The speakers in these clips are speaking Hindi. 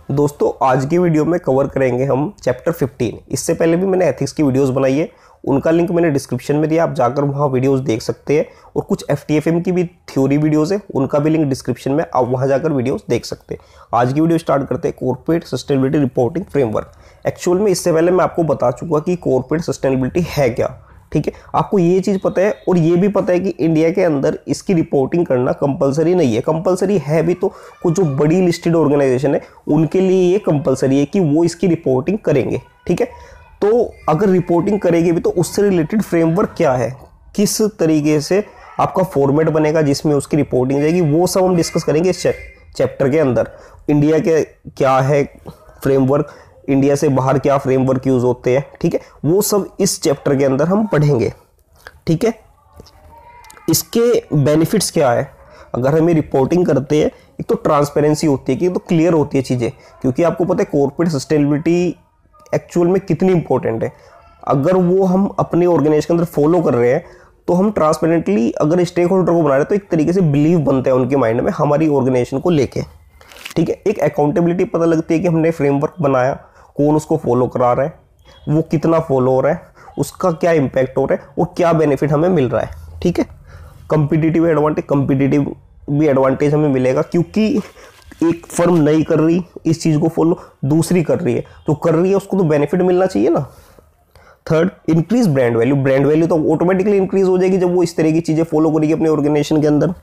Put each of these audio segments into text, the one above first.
दोस्तों आज की वीडियो में कवर करेंगे हम चैप्टर 15। इससे पहले भी मैंने एथिक्स की वीडियोस बनाई है, उनका लिंक मैंने डिस्क्रिप्शन में दिया, आप जाकर वहाँ वीडियोस देख सकते हैं। और कुछ FTFM की भी थ्योरी वीडियोस है, उनका भी लिंक डिस्क्रिप्शन में, आप वहाँ जाकर वीडियोस देख सकते हैं। आज की वीडियो स्टार्ट करते हैं corporate sustainability reporting framework. Actual में इससे पहले मैं आपको बता चुका कि कॉर्पोरेट सस्टेनेबिलिटी है क्या, ठीक है। आपको ये चीज़ पता है और ये भी पता है कि इंडिया के अंदर इसकी रिपोर्टिंग करना कंपलसरी नहीं है। कंपलसरी है भी तो कुछ जो बड़ी लिस्टेड ऑर्गेनाइजेशन है उनके लिए ये कंपलसरी है कि वो इसकी रिपोर्टिंग करेंगे, ठीक है। तो अगर रिपोर्टिंग करेंगे भी तो उससे रिलेटेड फ्रेमवर्क क्या है, किस तरीके से आपका फॉर्मेट बनेगा जिसमें उसकी रिपोर्टिंग जाएगी, वो सब हम डिस्कस करेंगे इस चैप्टर के अंदर। इंडिया के क्या है फ्रेमवर्क, इंडिया से बाहर क्या फ्रेमवर्क यूज होते हैं, ठीक है, वो सब इस चैप्टर के अंदर हम पढ़ेंगे, ठीक है। इसके बेनिफिट्स क्या है अगर हमें रिपोर्टिंग करते हैं। एक तो ट्रांसपेरेंसी होती है कि तो क्लियर होती है चीज़ें, क्योंकि आपको पता है कॉर्पोरेट सस्टेनेबिलिटी एक्चुअल में कितनी इंपॉर्टेंट है। अगर वो हम अपने ऑर्गेनाइजेशन के अंदर फॉलो कर रहे हैं तो हम ट्रांसपेरेंटली अगर स्टेक होल्डर को बना रहे हैं तो एक तरीके से बिलीव बनता है उनके माइंड में हमारी ऑर्गेनाइजेशन को लेके, ठीक है। एक अकाउंटेबिलिटी पता लगती है कि हमने फ्रेमवर्क बनाया, कौन उसको फॉलो करा रहा है, वो कितना फॉलो हो रहा है, उसका क्या इम्पैक्ट हो रहा है और क्या बेनिफिट हमें मिल रहा है, ठीक है। कंपिटिटिव भी एडवांटेज हमें मिलेगा क्योंकि एक फर्म नहीं कर रही इस चीज़ को फॉलो, दूसरी कर रही है, जो कर रही है उसको तो बेनिफिट मिलना चाहिए ना। Third, increase brand value. Brand value तो ऑटोमेटिकली इंक्रीज हो जाएगी जब वो इस तरह की चीज़ें फॉलो करेगी अपने ऑर्गेनाइजेशन के अंदर।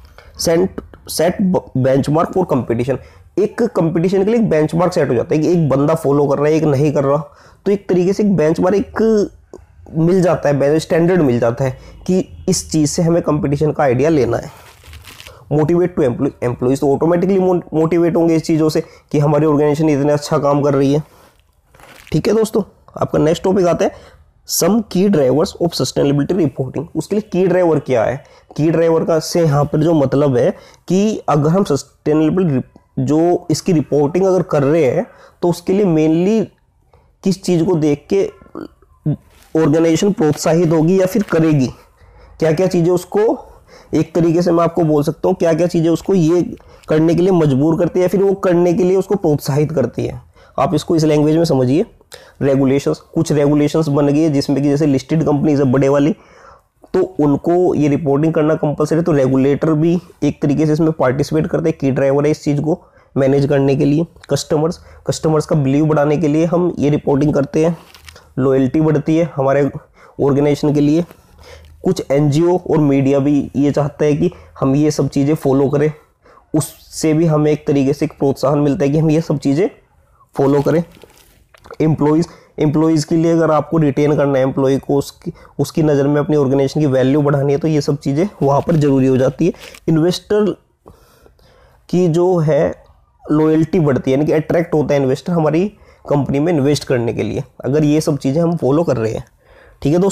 Set benchmark for competition. एक कंपटीशन के लिए एक बेंचमार्क सेट हो जाता है कि एक बंदा फॉलो कर रहा है, एक नहीं कर रहा, तो एक तरीके से एक बेंचमार्क एक मिल जाता है, स्टैंडर्ड मिल जाता है कि इस चीज़ से हमें कंपटीशन का आइडिया लेना है। मोटिवेट टू एम्प्लॉइज, तो ऑटोमेटिकली मोटिवेट होंगे इस चीज़ों से कि हमारी ऑर्गेनाइजेशन इतने अच्छा काम कर रही है, ठीक है। दोस्तों आपका नेक्स्ट टॉपिक आता है सम की ड्राइवर्स ऑफ सस्टेनेबिलिटी रिपोर्टिंग। उसके लिए की ड्राइवर क्या है, की ड्राइवर का से यहाँ पर जो मतलब है कि अगर हम सस्टेनेबल जो इसकी रिपोर्टिंग अगर कर रहे हैं तो उसके लिए मेनली किस चीज़ को देख के ऑर्गेनाइजेशन प्रोत्साहित होगी या फिर करेगी, क्या क्या चीज़ें उसको, एक तरीके से मैं आपको बोल सकता हूँ क्या क्या चीज़ें उसको ये करने के लिए मजबूर करती है या फिर वो करने के लिए उसको प्रोत्साहित करती है। आप इसको इस लैंग्वेज में समझिए। रेगुलेशंस, कुछ रेगुलेशंस बन गई है जिसमें कि जैसे लिस्टेड कंपनीज है बड़े वाली, तो उनको ये रिपोर्टिंग करना कंपलसरी, तो रेगुलेटर भी एक तरीके से इसमें पार्टिसिपेट करते हैं, की ड्राइवर है इस चीज़ को मैनेज करने के लिए। कस्टमर्स का बिलीव बढ़ाने के लिए हम ये रिपोर्टिंग करते हैं, लॉयल्टी बढ़ती है हमारे ऑर्गेनाइजेशन के लिए। कुछ NGO और मीडिया भी ये चाहता है कि हम ये सब चीज़ें फॉलो करें, उससे भी हमें एक तरीके से एक प्रोत्साहन मिलता है कि हम ये सब चीज़ें फॉलो करें। एम्प्लॉयज़ के लिए अगर आपको रिटेन करना है एम्प्लॉय को, उसकी नज़र में अपनी ऑर्गेनाइजेशन की वैल्यू बढ़ानी है तो ये सब चीज़ें वहाँ पर ज़रूरी हो जाती है। इन्वेस्टर की जो है लॉयल्टी बढ़ती है, यानी कि अट्रैक्ट होता है इन्वेस्टर हमारी कंपनी में इन्वेस्ट करने के लिए, अगर ये सब चीज़ें हम फॉलो कर रहे हैं, ठीक है।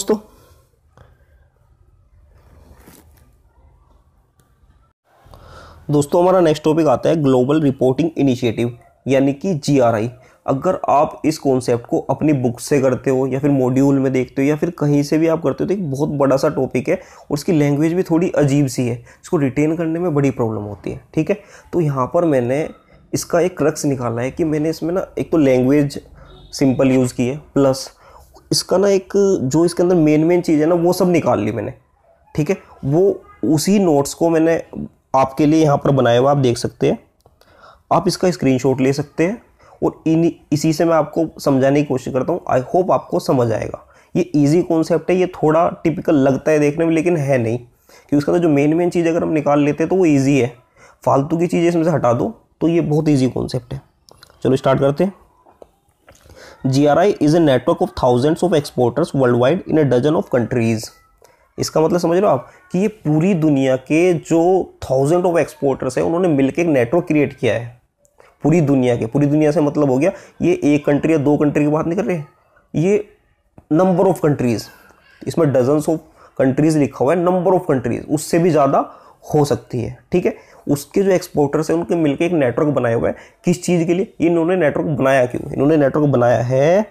दोस्तों हमारा नेक्स्ट टॉपिक आता है ग्लोबल रिपोर्टिंग इनिशिएटिव यानी कि GRI। अगर आप इस कॉन्सेप्ट को अपनी बुक से करते हो या फिर मॉड्यूल में देखते हो या फिर कहीं से भी आप करते हो तो एक बहुत बड़ा सा टॉपिक है और इसकी लैंग्वेज भी थोड़ी अजीब सी है, इसको रिटेन करने में बड़ी प्रॉब्लम होती है, ठीक है। तो यहाँ पर मैंने इसका एक क्रक्स निकाला है कि मैंने इसमें ना एक तो लैंग्वेज सिंपल यूज़ की है, प्लस इसका ना एक जो इसके अंदर मेन चीज़ है ना वो सब निकाल ली मैंने, ठीक है। वो उसी नोट्स को मैंने आपके लिए यहाँ पर बनाया हुआ आप देख सकते हैं, आप इसका स्क्रीनशॉट ले सकते हैं और इसी से मैं आपको समझाने की कोशिश करता हूँ। आई होप आपको समझ आएगा। ये इजी कॉन्सेप्ट है, ये थोड़ा टिपिकल लगता है देखने में लेकिन है नहीं, क्योंकि उसका तो जो मेन चीज़ अगर हम निकाल लेते हैं तो वो ईजी है, फालतू की चीज़ें इसमें से हटा दो तो ये बहुत ईजी कॉन्सेप्ट है। चलो स्टार्ट करते हैं। GRI is a network of thousands of exporters world wide in a dozen of countries. इसका मतलब समझ रहे हो आप कि ये पूरी दुनिया के जो थाउजेंड ऑफ एक्सपोर्टर्स हैं उन्होंने मिलकर एक नेटवर्क क्रिएट किया है पूरी दुनिया के। पूरी दुनिया से मतलब हो गया ये एक कंट्री या दो कंट्री की बात नहीं कर रहे, ये नंबर ऑफ कंट्रीज़, इसमें डजन्स ऑफ कंट्रीज़ लिखा हुआ है, नंबर ऑफ कंट्रीज़ उससे भी ज़्यादा हो सकती है, ठीक है। उसके जो एक्सपोर्टर्स हैं उनके मिलकर एक नेटवर्क बनाया हुआ है। किस चीज़ के लिए इन्होंने नेटवर्क बनाया, क्यों इन्होंने नेटवर्क बनाया है,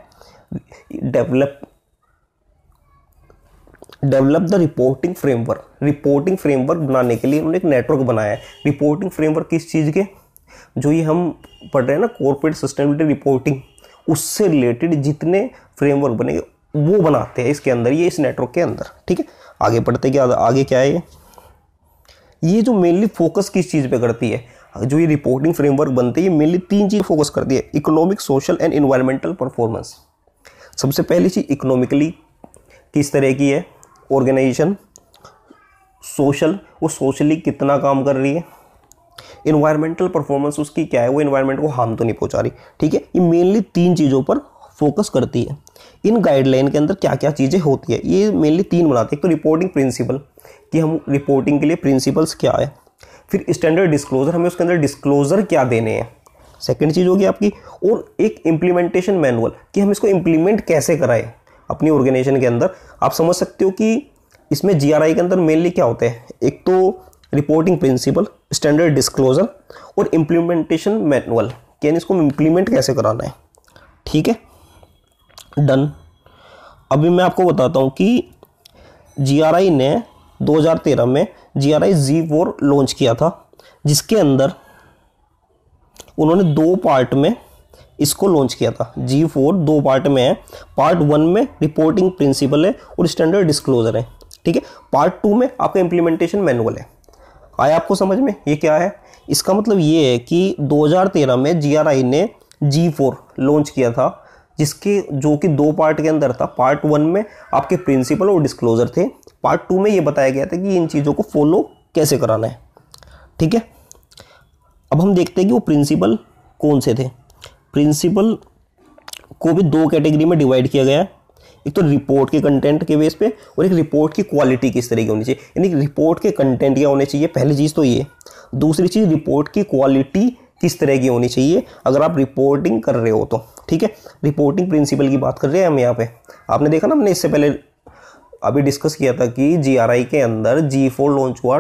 develop the reporting framework. Reporting framework बनाने के लिए उन्होंने एक नेटवर्क बनाया है। रिपोर्टिंग फ्रेमवर्क किस चीज़ के, जो ये हम पढ़ रहे हैं ना कॉर्पोरेट सस्टेनेबिलिटी रिपोर्टिंग, उससे रिलेटेड जितने फ्रेमवर्क बनेंगे वो बनाते हैं इसके अंदर, ये इस नेटवर्क के अंदर। ठीक है, आगे पढ़ते क्या, आगे क्या है ये जो मेनली फोकस किस चीज़ पे करती है, जो ये रिपोर्टिंग फ्रेमवर्क बनते हैं ये मेनली 3 चीज़ फोकस करती है, economic, social and environmental performance. सबसे पहली चीज़ इकोनॉमिकली किस तरह की है ऑर्गेनाइजेशन, सोशल वो सोशली कितना काम कर रही है, इन्वायरमेंटल परफॉर्मेंस उसकी क्या है, वो इन्वायरमेंट को हार्म तो नहीं पहुंचा रही। ठीक है, ये मेनली 3 चीज़ों पर फोकस करती है। इन गाइडलाइन के अंदर क्या क्या चीज़ें होती है, ये मेनली 3 बनाते हैं। एक तो रिपोर्टिंग प्रिंसिपल कि हम रिपोर्टिंग के लिए प्रिंसिपल्स क्या है, फिर स्टैंडर्ड डिस्क्लोजर हमें उसके अंदर डिस्क्लोजर क्या देने हैं, सेकंड चीज़ होगी आपकी, और एक इम्प्लीमेंटेशन मैनुअल कि हम इसको इम्प्लीमेंट कैसे कराएं अपनी ऑर्गेनाइजेशन के अंदर। आप समझ सकते हो कि इसमें GRI के अंदर मेनली क्या होते हैं, एक तो रिपोर्टिंग प्रिंसिपल, स्टैंडर्ड डिस्क्लोजर और इम्प्लीमेंटेशन मैनुअल, यानी इसको इम्प्लीमेंट कैसे कराना है। ठीक है, डन। अभी मैं आपको बताता हूँ कि GRI ने 2013 में GRI G4 लॉन्च किया था, जिसके अंदर उन्होंने 2 पार्ट में इसको लॉन्च किया था। G4 2 पार्ट में है, पार्ट 1 में रिपोर्टिंग प्रिंसिपल है और स्टैंडर्ड डिस्क्लोजर है। ठीक है, पार्ट 2 में आपका इम्प्लीमेंटेशन मैनुअल है। आया आपको समझ में ये क्या है? इसका मतलब ये है कि 2013 में GRI ने G4 लॉन्च किया था, जिसके जो कि 2 पार्ट के अंदर था। पार्ट 1 में आपके प्रिंसिपल और डिस्क्लोजर थे, पार्ट 2 में ये बताया गया था कि इन चीज़ों को फॉलो कैसे कराना है। ठीक है, अब हम देखते हैं कि वो प्रिंसिपल कौन से थे। प्रिंसिपल को भी 2 कैटेगरी में डिवाइड किया गया है, एक तो रिपोर्ट के कंटेंट के बेस पे और एक रिपोर्ट की क्वालिटी किस तरह की होनी चाहिए, यानी रिपोर्ट के कंटेंट क्या होने चाहिए, पहली चीज़ तो ये। दूसरी चीज़ रिपोर्ट की क्वालिटी किस तरह की होनी चाहिए अगर आप रिपोर्टिंग कर रहे हो तो। ठीक है, रिपोर्टिंग प्रिंसिपल की बात कर रहे हैं हम यहाँ पे। आपने देखा ना, हमने इससे पहले अभी डिस्कस किया था कि GRI के अंदर G4 लॉन्च हुआ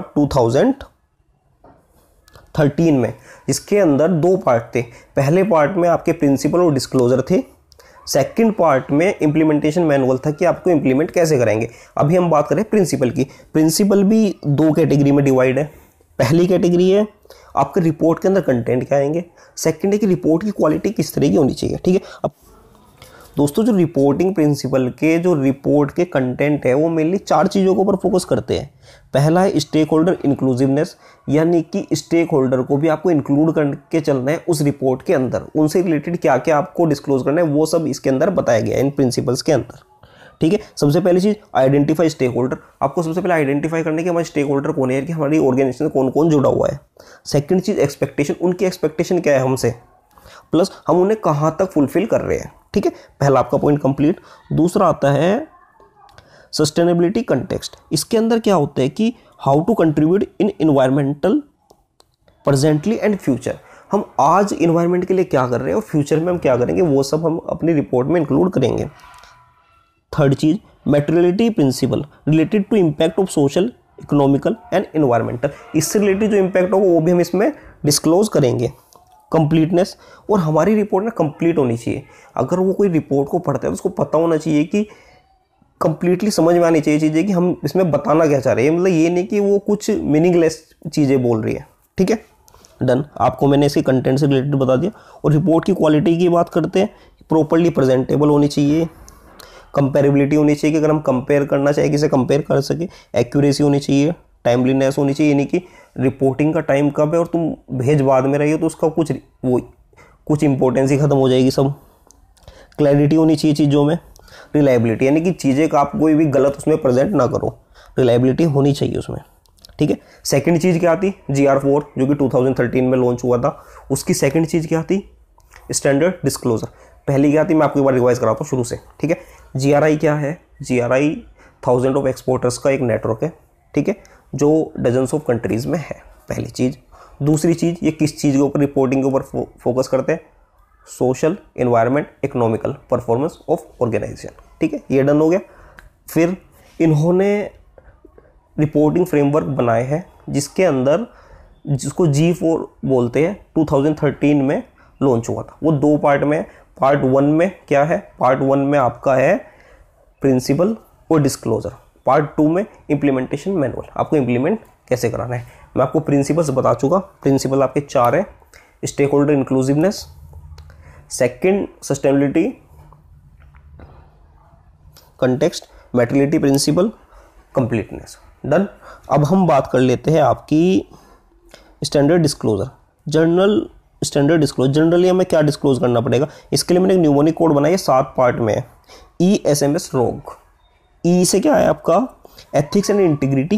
2013 में, जिसके अंदर 2 पार्ट थे। पहले पार्ट में आपके प्रिंसिपल और डिस्क्लोजर थे, सेकंड पार्ट में इम्प्लीमेंटेशन मैनुअल था कि आपको इम्प्लीमेंट कैसे करेंगे। अभी हम बात करें प्रिंसिपल की। प्रिंसिपल भी 2 कैटेगरी में डिवाइड है। पहली कैटेगरी है आपके रिपोर्ट के अंदर कंटेंट क्या आएंगे, सेकंड है कि रिपोर्ट की क्वालिटी किस तरह की होनी चाहिए। ठीक है, अब दोस्तों जो रिपोर्टिंग प्रिंसिपल के जो रिपोर्ट के कंटेंट है वो मेनली 4 चीज़ों के ऊपर फोकस करते हैं। पहला है स्टेक होल्डर इंक्लूसिवनेस, यानी कि स्टेक होल्डर को भी आपको इंक्लूड करके चलना है उस रिपोर्ट के अंदर, उनसे रिलेटेड क्या क्या आपको डिस्क्लोज करना है वो सब इसके अंदर बताया गया है इन प्रिंसिपल्स के अंदर। ठीक है, सबसे पहली चीज़ आइडेंटिफाई स्टेक होल्डर, आपको सबसे पहले आइडेंटिफाई करने के हमारे स्टेक होल्डर कौन है कि हमारी ऑर्गेनाइजेशन में कौन कौन जुड़ा हुआ है। सेकंड चीज़ एक्सपेक्टेशन, उनकी एक्सपेक्टेशन क्या है हमसे, प्लस हम उन्हें कहाँ तक फुलफिल कर रहे हैं। ठीक है, पहला आपका पॉइंट कंप्लीट। दूसरा आता है सस्टेनेबिलिटी कंटेक्स्ट। इसके अंदर क्या होता है कि how to contribute in environmental presently and future, हम आज इन्वायरमेंट के लिए क्या कर रहे हैं और फ्यूचर में हम क्या करेंगे, वो सब हम अपनी रिपोर्ट में इंक्लूड करेंगे। थर्ड चीज materiality principle related to impact of social, economical and environmental, इससे रिलेटेड जो इम्पैक्ट होगा वो भी हम इसमें डिस्क्लोज करेंगे। कंप्लीटनेस, और हमारी रिपोर्ट ना कंप्लीट होनी चाहिए। अगर वो कोई रिपोर्ट को पढ़ता है तो उसको पता होना चाहिए कि कंप्लीटली समझ में आनी चाहिए चीज़ें कि हम इसमें बताना क्या चाह रहे हैं, मतलब ये नहीं कि वो कुछ मीनिंगलेस चीज़ें बोल रही है। ठीक है, डन। आपको मैंने इसके कंटेंट से रिलेटेड बता दिया। और रिपोर्ट की क्वालिटी की बात करते हैं, प्रॉपर्ली प्रेजेंटेबल होनी चाहिए, कंपेरेबिलिटी होनी चाहिए कि अगर हम कंपेयर करना चाहें किसे कंपेयर कर सके, एक्यूरेसी होनी चाहिए, टाइमलीनेस होनी चाहिए, यानी कि रिपोर्टिंग का टाइम कब है और तुम भेज बाद में रही हो तो उसका कुछ इंपॉर्टेंस ही खत्म हो जाएगी सब। क्लैरिटी होनी चाहिए चीज़ों में, रिलायबिलिटी, यानी कि चीज़ें का आप कोई भी गलत उसमें प्रेजेंट ना करो, रिलायबिलिटी होनी चाहिए उसमें। ठीक है, सेकंड चीज़ क्या आती, GR4 जो कि 2013 में लॉन्च हुआ था, उसकी सेकंड चीज़ क्या आती, स्टैंडर्ड डिस्क्लोजर। पहली क्या आती, मैं आपको एक बार रिवाइज कराता हूँ शुरू से। ठीक है, GRI क्या है, GRI थाउजेंड ऑफ एक्सपोर्टर्स का एक नेटवर्क है। ठीक है, जो डजन्स ऑफ कंट्रीज़ में है, पहली चीज़। दूसरी चीज़, ये किस चीज़ के ऊपर, रिपोर्टिंग के ऊपर फोकस करते हैं, social, environment, economical performance of organization. ठीक है, ये डन हो गया। फिर इन्होंने रिपोर्टिंग फ्रेमवर्क बनाए हैं जिसके अंदर, जिसको G4 बोलते हैं, 2013 में लॉन्च हुआ था। वो 2 पार्ट में, पार्ट 1 में क्या है, पार्ट 1 में आपका है प्रिंसिपल और डिस्क्लोजर, पार्ट 2 में इम्प्लीमेंटेशन मैनुअल, आपको इम्प्लीमेंट कैसे कराना है। मैं आपको प्रिंसिपल्स बता चुका, प्रिंसिपल आपके 4 है, stakeholder inclusiveness, second sustainability, context, materiality principle, completeness. Done. अब हम बात कर लेते हैं आपकी standard disclosure, general standard disclosure. Generally हमें क्या डिस्क्लोज करना पड़ेगा, इसके लिए मैंने एक न्यूमोनिक कोड बनाया 7 पार्ट में। ESMS रोग, E से क्या है आपका एथिक्स एंड इंटीग्रिटी,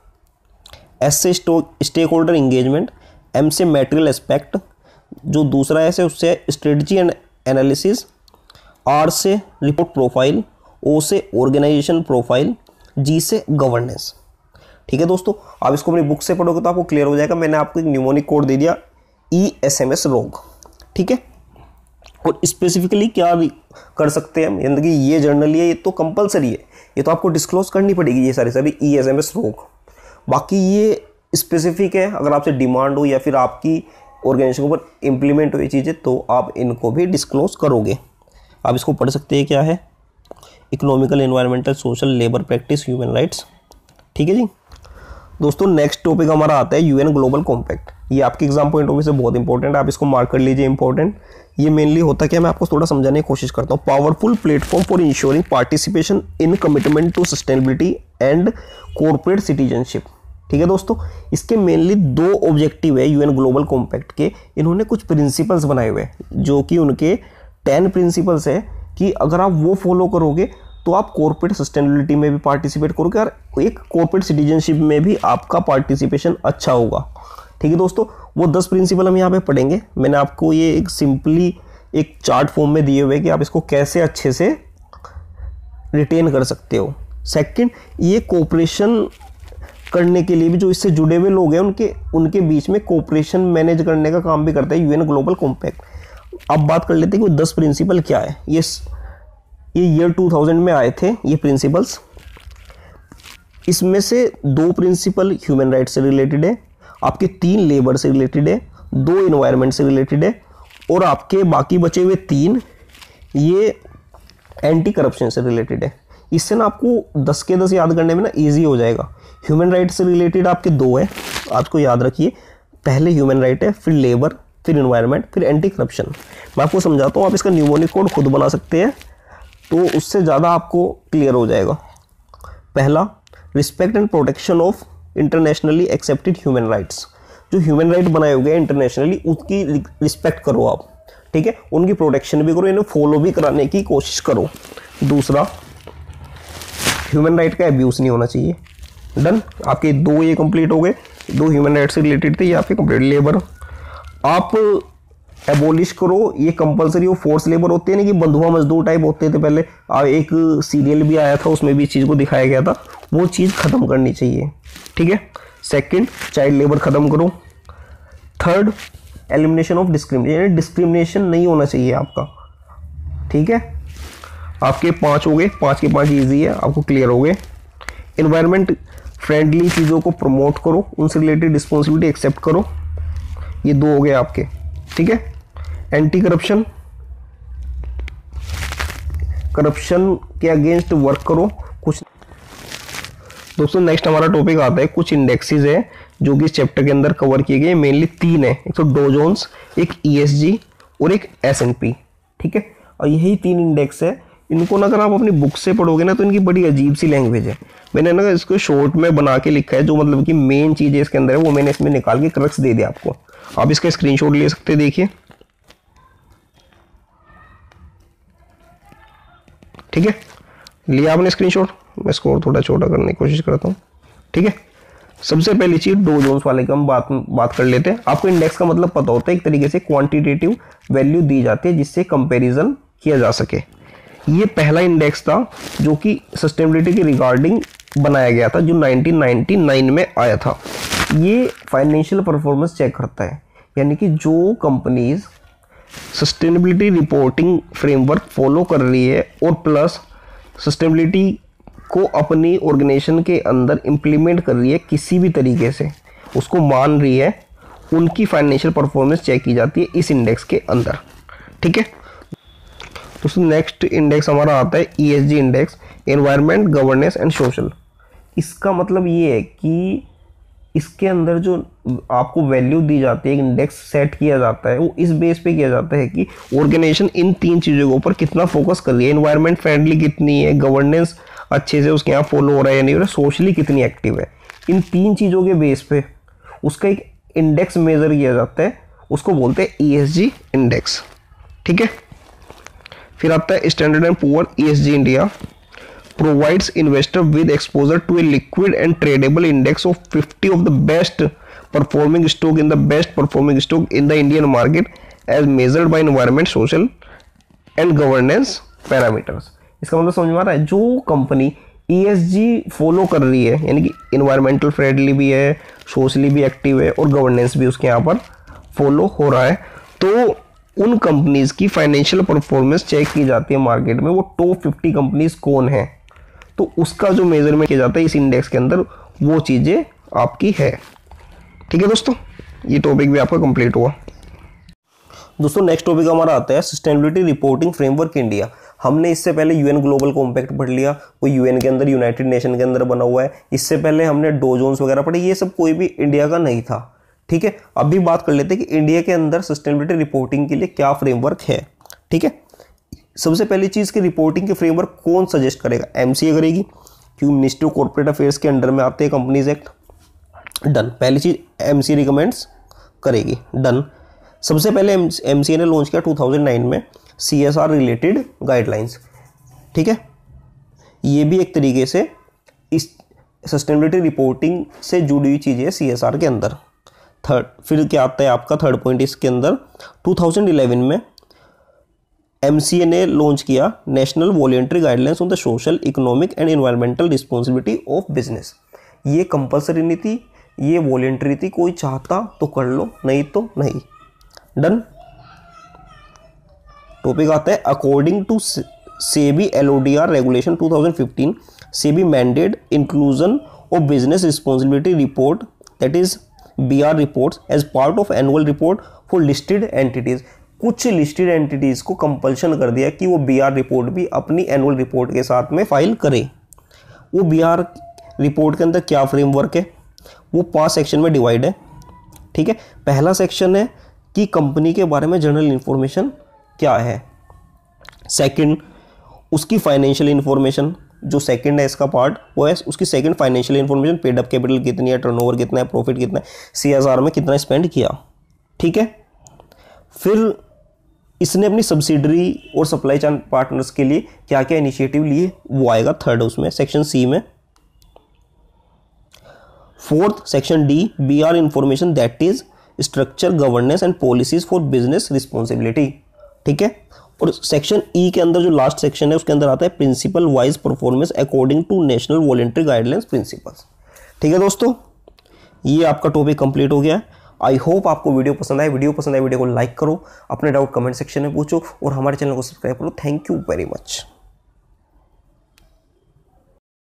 S से स्टेक होल्डर इंगेजमेंट, M से मैटेरियल एस्पेक्ट, जो दूसरा S है उससे स्ट्रेटजी एंड एनालिसिस, R से रिपोर्ट प्रोफाइल, O से ऑर्गेनाइजेशन प्रोफाइल, G से गवर्नेंस। ठीक है दोस्तों, आप इसको अपनी बुक से पढ़ोगे तो आपको क्लियर हो जाएगा। मैंने आपको एक न्यूमोनिक कोड दे दिया ESMS रोग। ठीक है, और स्पेसिफिकली क्या कर सकते हैं हम, यानी कि ये जर्नली है, ये तो कंपलसरी है, ये तो आपको डिस्क्लोज करनी पड़ेगी ये सारी ESMS रोग। बाकी ये स्पेसिफिक है, अगर आपसे डिमांड हो या फिर आपकी ऑर्गेनाइजेशन के ऊपर इम्प्लीमेंट हो ये चीज़ें तो आप इनको भी डिस्क्लोज करोगे। आप इसको पढ़ सकते हैं, क्या है, economical, environmental, social, labour practice, human rights. ठीक है जी दोस्तों, नेक्स्ट टॉपिक हमारा आता है UN ग्लोबल कॉम्पैक्ट। ये आपके एग्जाम पॉइंट ऑफ व्यू से बहुत इंपॉर्टेंट है, आप इसको मार्क कर लीजिए इंपॉर्टेंट। ये मेनली होता क्या, मैं आपको थोड़ा समझाने की कोशिश करता हूँ। Powerful platform for ensuring participation in commitment to sustainability and corporate citizenship. ठीक है दोस्तों, इसके मेनली 2 ऑब्जेक्टिव है UN ग्लोबल कॉम्पैक्ट के। इन्होंने कुछ प्रिंसिपल्स बनाए हुए हैं जो कि उनके 10 प्रिंसिपल्स है कि अगर आप वो फॉलो करोगे तो आप कॉर्पोरेट सस्टेनेबिलिटी में भी पार्टिसिपेट करोगे और एक कॉर्पोरेट सिटीजनशिप में भी आपका पार्टिसिपेशन अच्छा होगा। ठीक है दोस्तों, वो 10 प्रिंसिपल हम यहाँ पे पढ़ेंगे। मैंने आपको ये एक सिंपली एक चार्ट फॉर्म में दिए हुए कि आप इसको कैसे अच्छे से रिटेन कर सकते हो। सेकंड, ये कोऑपरेशन करने के लिए भी जो इससे जुड़े हुए लोग हैं उनके बीच में कोऑपरेशन मैनेज करने का काम भी करता है UN ग्लोबल कॉम्पैक्ट। अब बात कर लेते हैं कि 10 प्रिंसिपल क्या है। ये ईयर 2000 में आए थे ये प्रिंसिपल्स। इसमें से 2 प्रिंसिपल ह्यूमन राइट से रिलेटेड है, आपके 3 लेबर से रिलेटेड है, 2 एनवायरनमेंट से रिलेटेड है और आपके बाकी बचे हुए 3 ये एंटी करप्शन से रिलेटेड है। इससे ना आपको 10 के 10 याद करने में ना ईजी हो जाएगा। ह्यूमन राइट से रिलेटेड आपके 2 है, आपको याद रखिए। पहले ह्यूमन राइट है, फिर लेबर, फिर एनवायरनमेंट, फिर एंटी करप्शन। मैं आपको समझाता हूँ, आप इसका न्यूमोनिक कोड खुद बना सकते हैं तो उससे ज़्यादा आपको क्लियर हो जाएगा। पहला, respect and protection of internationally accepted human rights. जो ह्यूमन राइट बनाए हुए हैं इंटरनेशनली उसकी रिस्पेक्ट करो आप। ठीक है, उनकी प्रोटेक्शन भी करो, इन्हें फॉलो भी कराने की कोशिश करो। दूसरा, ह्यूमन राइट का अब्यूज़ नहीं होना चाहिए। डन, आपके 2 ये कंप्लीट हो गए, 2 ह्यूमन राइट से रिलेटेड थे, ये आपके कंप्लीट। लेबर आप एबोलिश करो, ये कंपलसरी हो। फोर्स लेबर होते हैं ना कि बंधुआ मजदूर टाइप होते थे पहले, एक सीरियल भी आया था उसमें भी इस चीज़ को दिखाया गया था, वो चीज़ खत्म करनी चाहिए। ठीक है। सेकंड, चाइल्ड लेबर खत्म करो। Third, elimination of discrimination, discrimination नहीं होना चाहिए आपका। ठीक है, आपके 5 हो गए, 5 के 5 ईजी है, आपको क्लियर हो गए। एनवायरनमेंट फ्रेंडली चीज़ों को प्रमोट करो, उनसे रिलेटेड रिस्पॉन्सिबिलिटी एक्सेप्ट करो, ये 2 हो गए आपके। ठीक है। एंटी करप्शन, करप्शन के अगेंस्ट वर्क करो। कुछ दोस्तों नेक्स्ट हमारा टॉपिक आता है, कुछ इंडेक्सेस है जो कि इस चैप्टर के अंदर कवर किए गए। मेनली 3 है, एक तो डो जोन्स, एक ESG और एक S&P। ठीक है, और यही 3 इंडेक्स है। इनको ना अगर आप अपनी बुक से पढ़ोगे ना तो इनकी बड़ी अजीब सी लैंग्वेज है। मैंने ना इसको शॉर्ट में बना के लिखा है, जो मतलब कि मेन चीज़ है इसके अंदर है वो मैंने इसमें निकाल के क्रक्स दे दिया आपको। आप इसका स्क्रीनशॉट ले सकते हैं, देखिए। ठीक है, लिया आपने स्क्रीनशॉट। मैं इसको और थोड़ा छोटा करने की कोशिश करता हूँ। ठीक है, सबसे पहली चीज डो जोन्स वाले की हम बात कर लेते हैं। आपको इंडेक्स का मतलब पता होता है, एक तरीके से क्वांटिटेटिव वैल्यू दी जाती है जिससे कंपैरिजन किया जा सके। ये पहला इंडेक्स था जो कि सस्टेनेबिलिटी के रिगार्डिंग बनाया गया था, जो 1999 में आया था। ये फाइनेंशियल परफॉर्मेंस चेक करता है, यानी कि जो companies sustainability reporting framework follow कर रही है और प्लस सस्टेनेबिलिटी को अपनी ऑर्गेनाइजेशन के अंदर इम्प्लीमेंट कर रही है, किसी भी तरीके से उसको मान रही है, उनकी फाइनेंशियल परफॉर्मेंस चेक की जाती है इस इंडेक्स के अंदर। ठीक है दोस्तों, नेक्स्ट इंडेक्स हमारा आता है ESG index, environment, governance and social. इसका मतलब ये है कि इसके अंदर जो आपको वैल्यू दी जाती है, एक इंडेक्स सेट किया जाता है, वो इस बेस पे किया जाता है कि ऑर्गेनाइजेशन इन 3 चीज़ों के ऊपर कितना फोकस कर रही है। एनवायरनमेंट फ्रेंडली कितनी है, गवर्नेंस अच्छे से उसके यहाँ फॉलो हो रहा है या नहीं हो रहा, सोशली कितनी एक्टिव है। इन 3 चीज़ों के बेस पे उसका एक इंडेक्स मेजर किया जाता है, उसको बोलते हैं ESG इंडेक्स। ठीक है, फिर आता है standard and poor ESG India provides investor with exposure to a liquid and tradable index of 50 of the best performing stock in the best performing stock in the Indian market as measured by environment, social and governance parameters। इसका मतलब समझ में आ रहा है, जो कंपनी ESG फॉलो कर रही है, यानी कि इन्वायरमेंटल फ्रेंडली भी है, सोशली भी एक्टिव है और गवर्नेंस भी उसके यहाँ पर फॉलो हो रहा है, तो उन कंपनीज की फाइनेंशियल परफॉर्मेंस चेक की जाती है मार्केट में। वो टॉप 50 कंपनीज कौन है, तो उसका जो मेजरमेंट किया जाता है इस इंडेक्स के अंदर, वो चीज़ें आपकी है। ठीक है दोस्तों, ये टॉपिक भी आपका कंप्लीट हुआ। दोस्तों नेक्स्ट टॉपिक हमारा आता है सस्टेनेबिलिटी रिपोर्टिंग फ्रेमवर्क इंडिया। हमने इससे पहले UN ग्लोबल कॉम्पैक्ट पढ़ लिया, वो UN के अंदर, यूनाइटेड नेशन के अंदर बना हुआ है। इससे पहले हमने डो जोन्स वगैरह पढ़े, ये सब कोई भी इंडिया का नहीं था। ठीक है, अभी बात कर लेते हैं कि इंडिया के अंदर सस्टेनेबिलिटी रिपोर्टिंग के लिए क्या फ्रेमवर्क है। ठीक है, सबसे पहली चीज़ की रिपोर्टिंग के फ्रेमवर्क कौन सजेस्ट करेगा, MCA करेगी, क्योंकि मिनिस्ट्री ऑफ कॉर्पोरेट अफेयर्स के अंडर में आते हैं कंपनीज एक्ट। डन, पहली चीज़ MCA रिकमेंड्स करेगी। डन, सबसे पहले MCA ने लॉन्च किया 2009 में CSR रिलेटेड गाइडलाइंस। ठीक है, ये भी एक तरीके से इस सस्टेनेबिलिटी रिपोर्टिंग से जुड़ी हुई चीज़ है CSR के अंदर। थर्ड, फिर क्या आता है आपका थर्ड पॉइंट इसके अंदर, 2011 में MCA ने लॉन्च किया national voluntary guidelines on the social, economic and environmental responsibility of business. ये कंपलसरी नहीं थी, ये वॉलेंट्री थी, कोई चाहता तो कर लो, नहीं तो नहीं। डन, टॉपिक आता है according to SEBI LODR regulation 2015, SEBI mandated inclusion of business responsibility report, that is BR reports as part of annual report for listed entities. कुछ लिस्टेड एंटिटीज़ को कंपल्शन कर दिया कि वो BR रिपोर्ट भी अपनी एनुअल रिपोर्ट के साथ में फाइल करें। वो BR रिपोर्ट के अंदर क्या फ्रेमवर्क है, वो 5 सेक्शन में डिवाइड है। ठीक है, पहला सेक्शन है कि कंपनी के बारे में जनरल इंफॉर्मेशन क्या है। सेकंड, उसकी फाइनेंशियल इंफॉर्मेशन, जो सेकंड है इसका पार्ट, वो है उसकी second financial information, paid up capital कितनी है, टर्नओवर कितना है, प्रॉफिट कितना है, CSR में कितना स्पेंड किया। ठीक है, फिर इसने अपनी सब्सिडरी और सप्लाई चेन पार्टनर्स के लिए क्या क्या इनिशिएटिव लिए, वो आएगा थर्ड उसमें, सेक्शन C में। Fourth, section D, BR information, that is structure, governance and policies for business responsibility. ठीक है, और सेक्शन E के अंदर जो लास्ट सेक्शन है उसके अंदर आता है principle wise performance according to national voluntary guidelines principles. ठीक है दोस्तों, ये आपका टॉपिक कंप्लीट हो गया है। आई होप आपको वीडियो पसंद आए। वीडियो पसंद आए, वीडियो को लाइक करो, अपने डाउट कमेंट सेक्शन में पूछो और हमारे चैनल को सब्सक्राइब करो। Thank you very much.